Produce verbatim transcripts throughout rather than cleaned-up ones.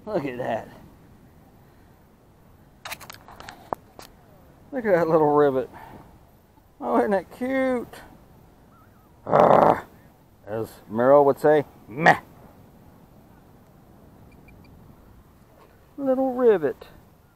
Look at that. Look at that little rivet. Oh, isn't that cute? Uh, as Merrill would say, meh. Little rivet.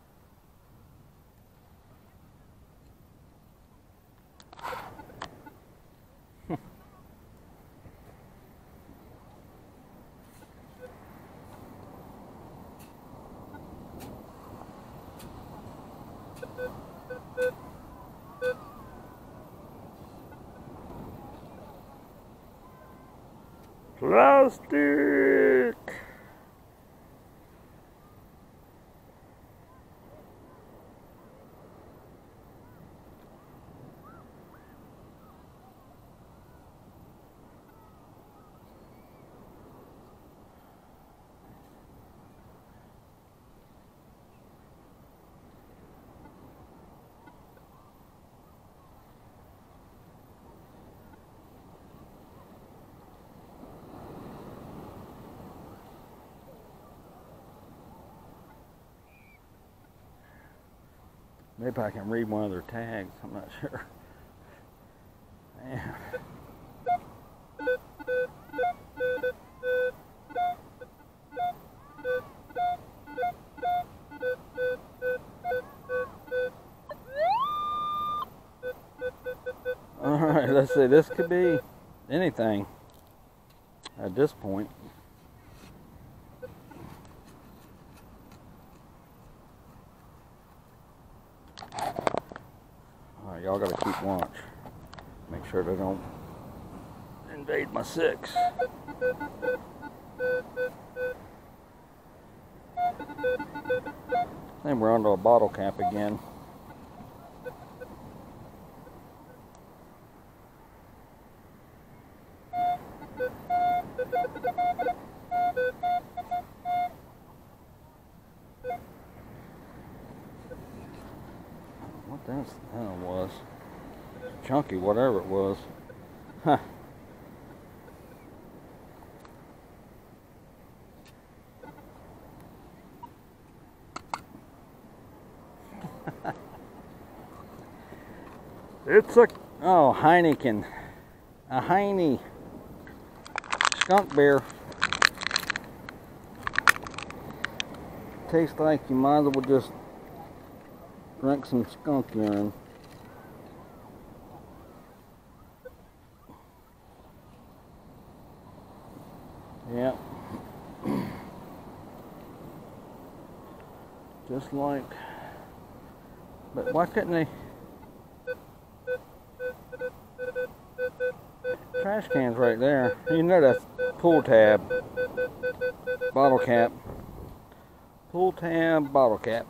Plastic. Maybe I can read one of their tags, I'm not sure. Man. Alright, let's see, this could be anything at this point. Alright, y'all gotta keep watch. Make sure they don't invade my six. Then we're onto a bottle cap again. What that hell was. Chunky, whatever it was. Huh. It's a, oh, Heineken. A Heine. Skunk beer. Tastes like you might as well just drink some skunk urine. Yeah. Just like, but why couldn't they? Trash cans right there. You know that's pull tab, bottle cap, pull tab, bottle cap.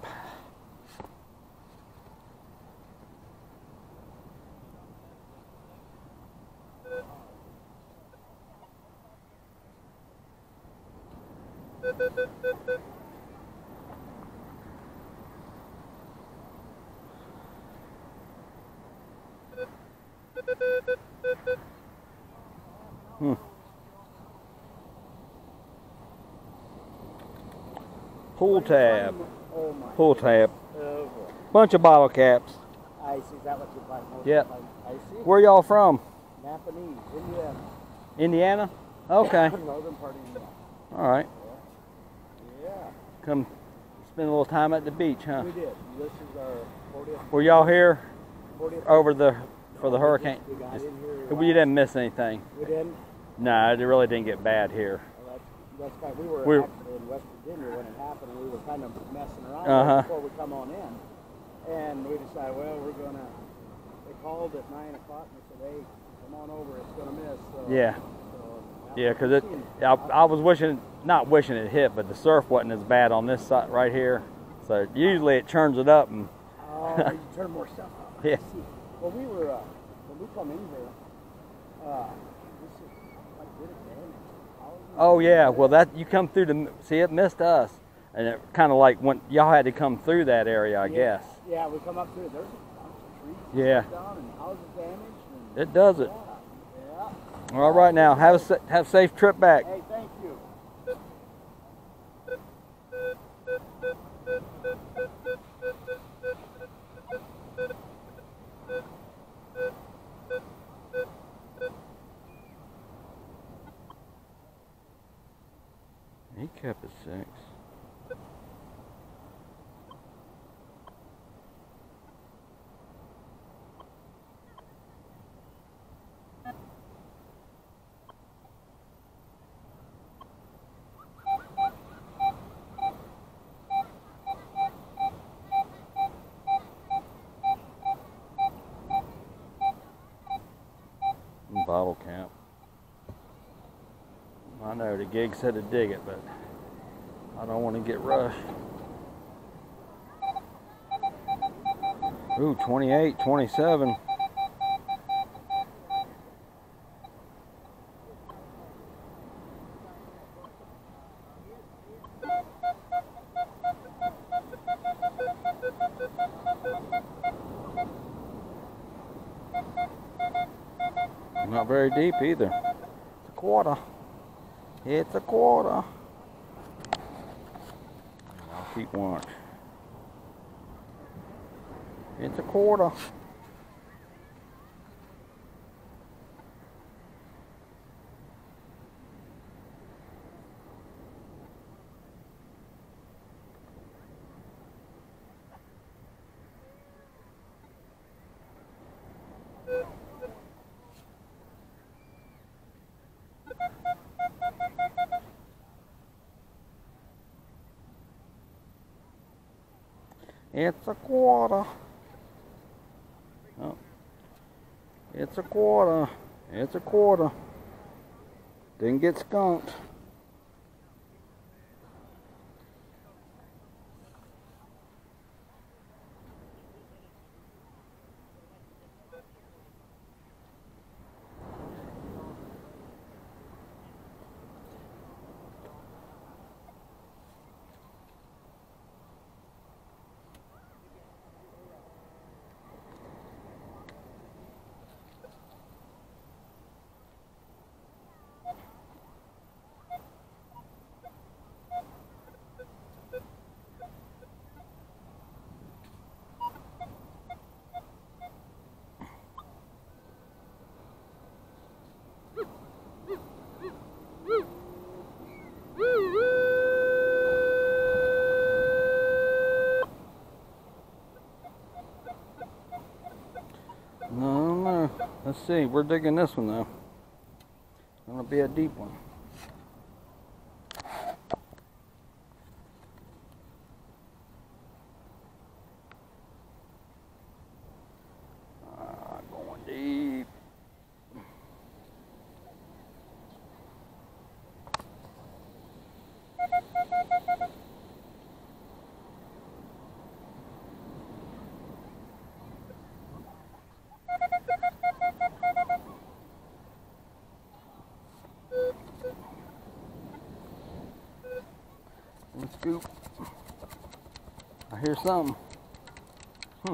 Hmm. Pull tab. Oh my Pull tab. Oh. Bunch of bottle caps. I see. Is that what you buy? Yep. I see. Where y'all from? Napanese, Indiana. Indiana? Okay. Northern part of Indiana. All right. Yeah. Come spend a little time at the beach, huh? We did. This is our fortieth. Were y'all here fortieth. over the for the hurricane? We got in here. We didn't miss anything. We didn't. No, it really didn't get bad here. Well, that's, that's kind of, we were We're, actually in West Virginia when it happened, and we were kind of messing around Uh-huh. before we come on in. And we decided, well, we're gonna. They called at nine o'clock and they said, "Hey, come on over. It's gonna miss." So, yeah. So, Yeah, because it. I, I was wishing, not wishing it hit, but the surf wasn't as bad on this side right here. So usually it churns it up and. Oh, you turn more stuff up. Yeah. See, well, we were uh, when we come in here. Uh, this is like good advantage. Oh yeah, well that you come through the see it missed us, and it kind of like when y'all had to come through that area, I yeah, guess. Yeah, we come up through. There's a bunch of trees Yeah. down and houses damaged. And, It does it. Yeah. Yeah. All right, now have a have a safe trip back. Hey, thank you. six. Bottle cap. I know the gig said to dig it, but I don't want to get rushed. Ooh, twenty-eight, twenty-seven. Not very deep either. It's a quarter. It's a quarter. I'll keep watch. It's a quarter. It's a quarter. Oh. It's a quarter. It's a quarter. Didn't get skunked. No, no. Let's see. We're digging this one though. It's gonna be a deep one. Ah, going deep. Let's scoop. I hear something. Hmm.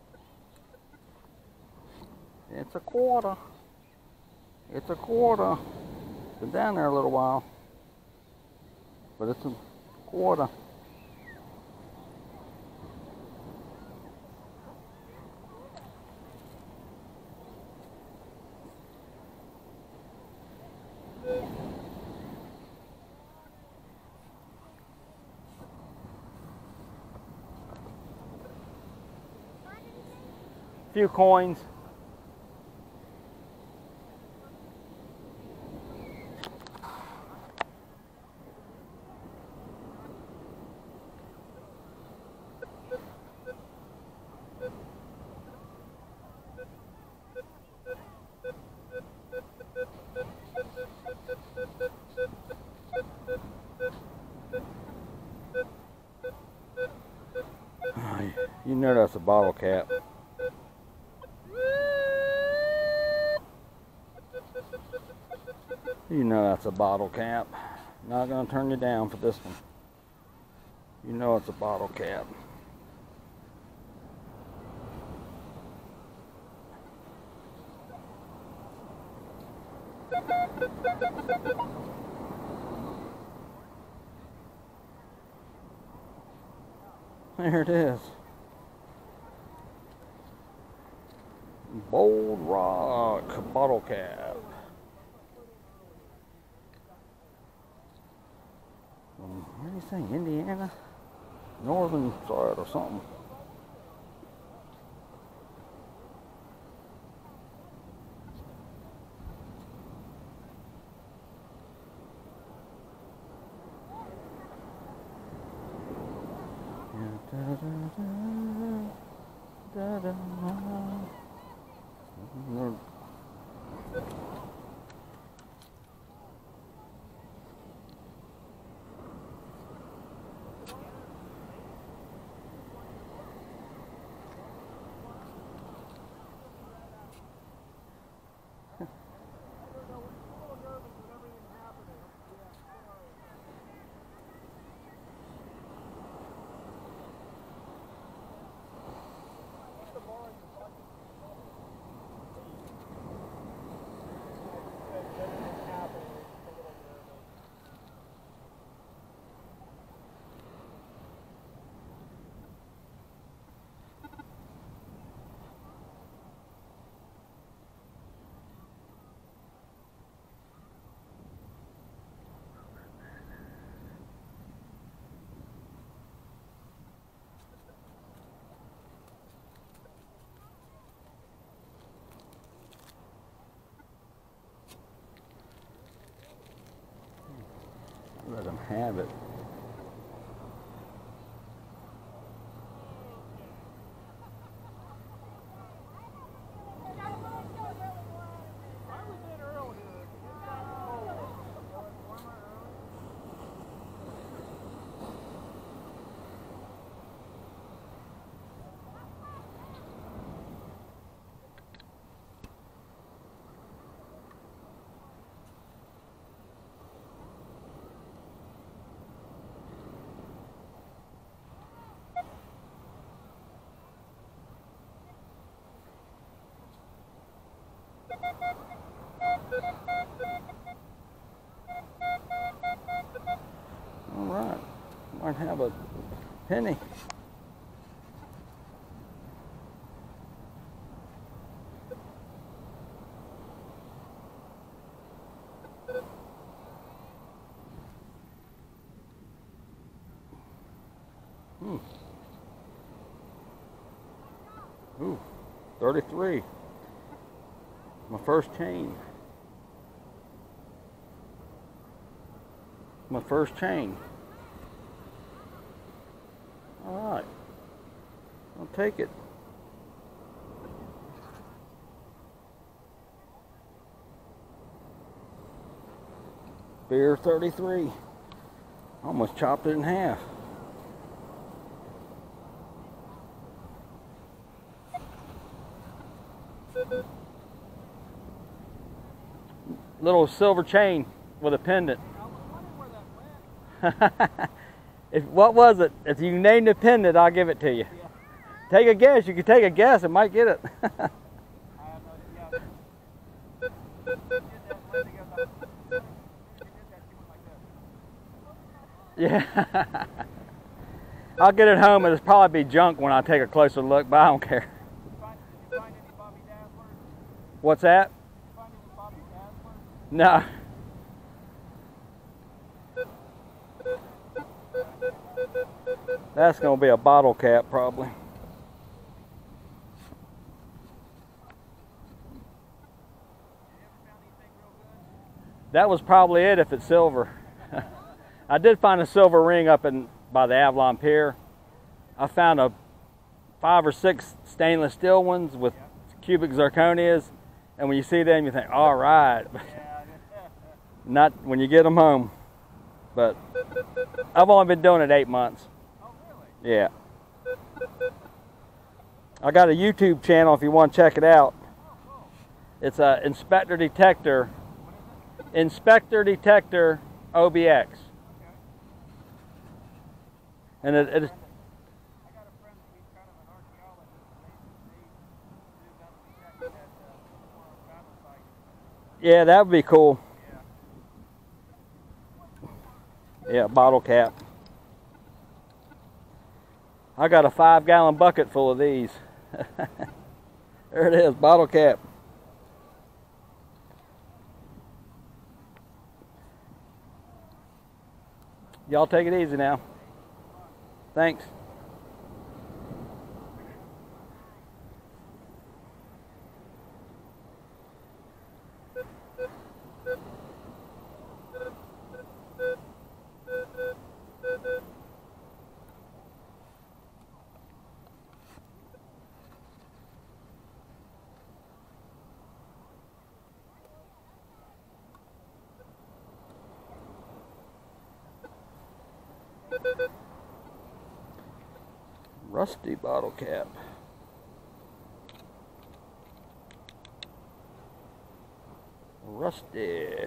It's a quarter. It's a quarter. It's been down there a little while. But it's a quarter. Few coins. You know that's a bottle cap. You know that's a bottle cap. Not gonna turn you down for this one. You know it's a bottle cap. There it is. Bold Rock bottle cap. Mm-hmm. you say, Indiana? Northern side or something. Da, da, da, da, da, da. Let them have it. All right, might have a penny. Hmm. Ooh, thirty-three. My first chain. My first chain. All right, I'll take it. Beer thirty-three. Almost chopped it in half. Little silver chain with a pendant. If what was it? If you name the pendant, I'll give it to you. Yeah. Take a guess. You can take a guess and might get it. Yeah. I'll get it home and it'll probably be junk when I take a closer look, but I don't care. What's that? No. That's going to be a bottle cap, probably. That was probably it if it's silver. I did find a silver ring up in by the Avalon Pier. I found a five or six stainless steel ones with cubic zirconias, and when you see them, you think, all right. Not when you get them home. But I've only been doing it eight months. Oh, really? Yeah. I got a YouTube channel if you want to check it out. Oh, cool. It's a Inspector Detector. What is it? Inspector Detector O B X. Okay. And it, it I got a friend who's kind of an archaeologist. They, they do metal detecting at uh, one of our battle sites. yeah, that would be cool. Yeah. Yeah, bottle cap. I got a five gallon bucket full of these. There it is, bottle cap. Y'all take it easy now. Thanks. Rusty bottle cap. Rusty.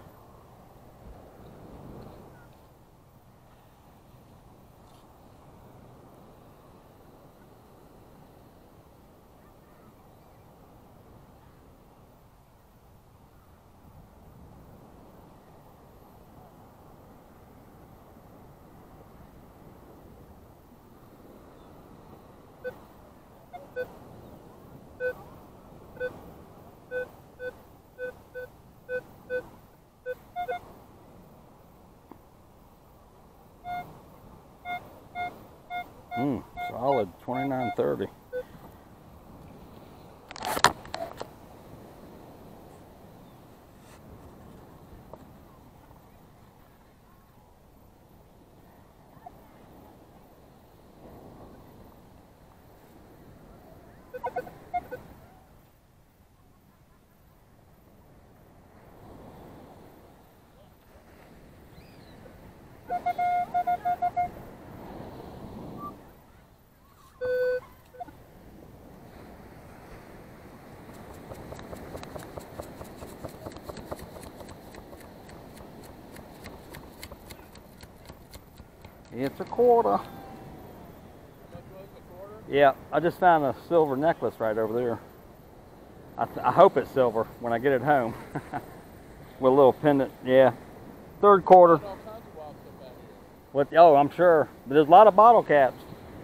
Hmm, solid twenty-nine thirty. It's a quarter. How much was the quarter? Yeah, I just found a silver necklace right over there. I, th I hope it's silver when I get it home. With a little pendant, yeah. Third quarter. There's all kinds of wild stuff out here. What? Oh, I'm sure. But there's a lot of bottle caps.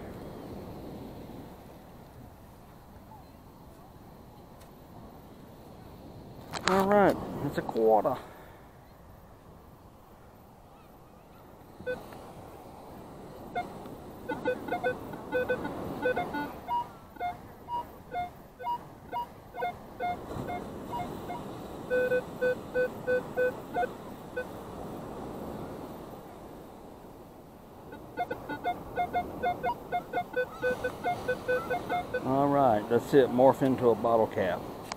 All right, it's a quarter. All right, that's it. Morph into a bottle cap.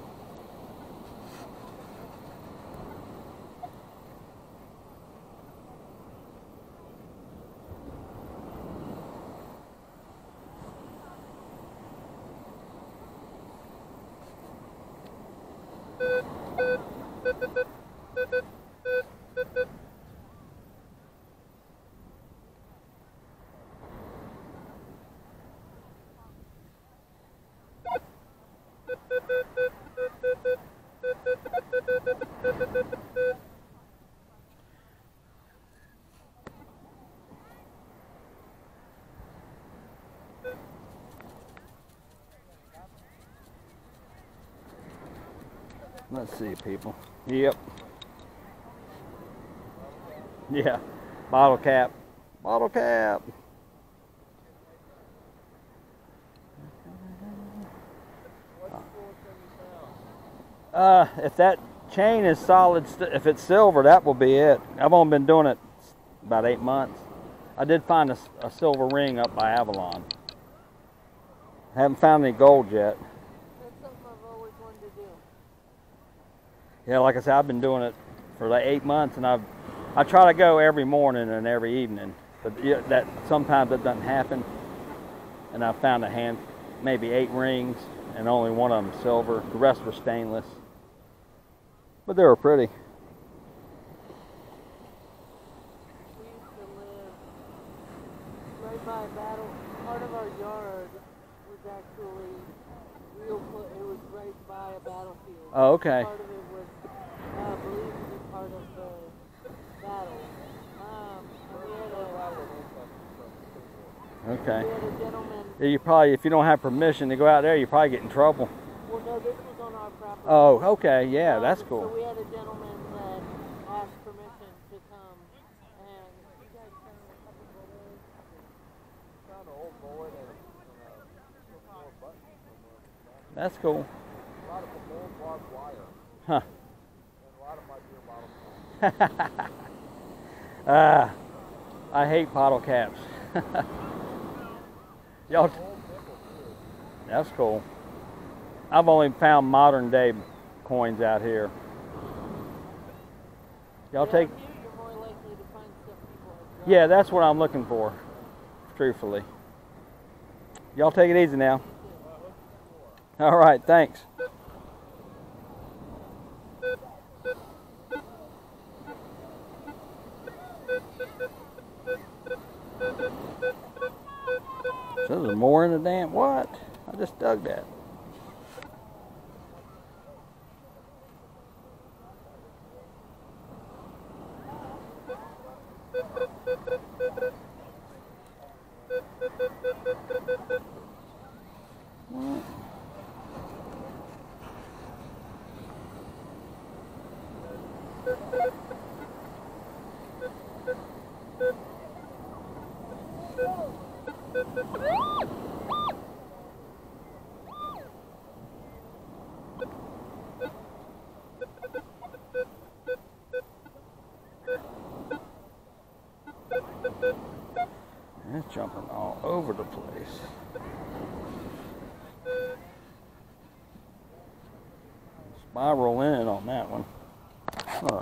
Let's see, people. Yep. Yeah. Bottle cap. Bottle cap. Uh, if that chain is solid, if it's silver, that will be it. I've only been doing it about eight months. I did find a, a silver ring up by Avalon. Haven't found any gold yet. That's something I've always wanted to do. Yeah, like I said, I've been doing it for like eight months, and I've I try to go every morning and every evening, but yeah, that sometimes that doesn't happen. And I found a hand, maybe eight rings, and only one of them silver. The rest were stainless, but they were pretty. We used to live right by a battle. Part of our yard was actually real close. It was right by a battlefield. Oh, okay. Part of it was, uh, I believe, to be part of the battle. Um, and we had a, Okay. we had a gentleman. Yeah, you probably, if you don't have permission to go out there, you probably get in trouble. Well, no, this was on our property. Oh, okay. Yeah, Um, that's So cool. we had a gentleman that asked permission to come, and you guys kind That's cool. A lot of them old barbed wire. Huh. And a lot of my beer bottles. Ah, I hate bottle caps. Y'all, that's cool. I've only found modern day coins out here. Y'all Yeah, take. here you're more likely to find stuff people have dropped. Yeah, that's what I'm looking for, truthfully. Y'all take it easy now. All right, thanks. So there's more in the damn, what? I just dug that. What? It's jumping all over the place. Spiral in on that one. Huh.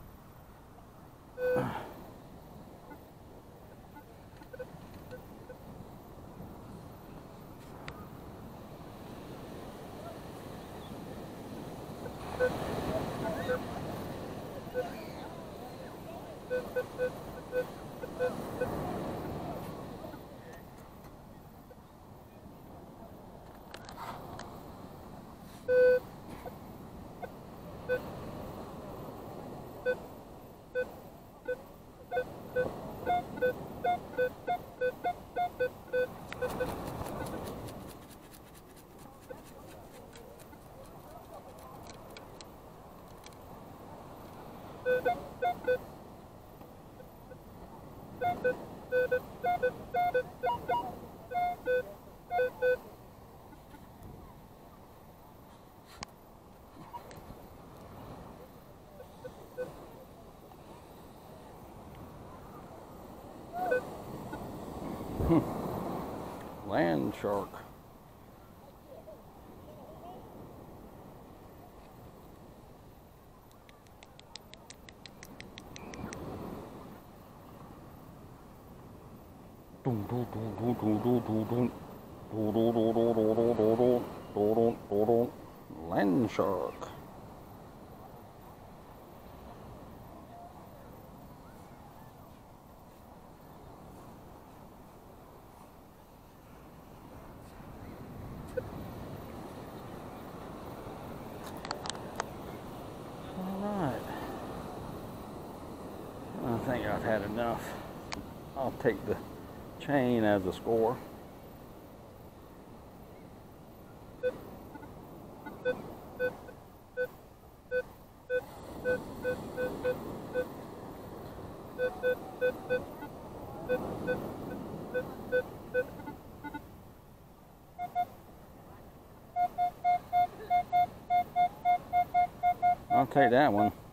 Land shark. Land shark. Alright. I think I've had enough. I'll take the chain as a score. I'll take that one.